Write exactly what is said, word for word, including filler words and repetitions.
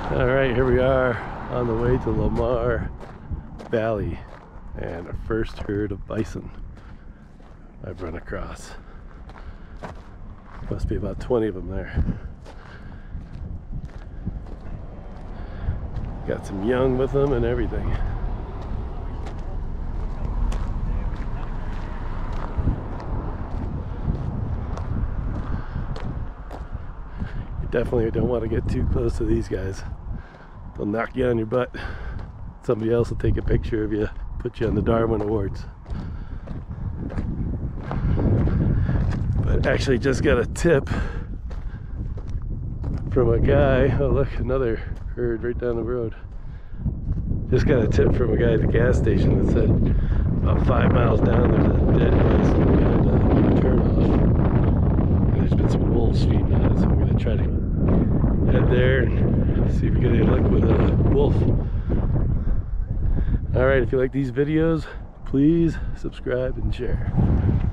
All right, here we are on the way to Lamar Valley and our first herd of bison I've run across. Must be about twenty of them there. Got some young with them and everything. You definitely don't want to get too close to these guys. They'll knock you on your butt. Somebody else will take a picture of you, put you on the Darwin Awards. But actually just got a tip from a guy. Oh look, another herd right down the road. Just got a tip from a guy at the gas station that said about five miles down there's a dead bison. We had to do a turn off. And there's been some wolves feeding on it, so I'm going to try to head there and see if we get any luck with a wolf. Alright, if you like these videos, please subscribe and share.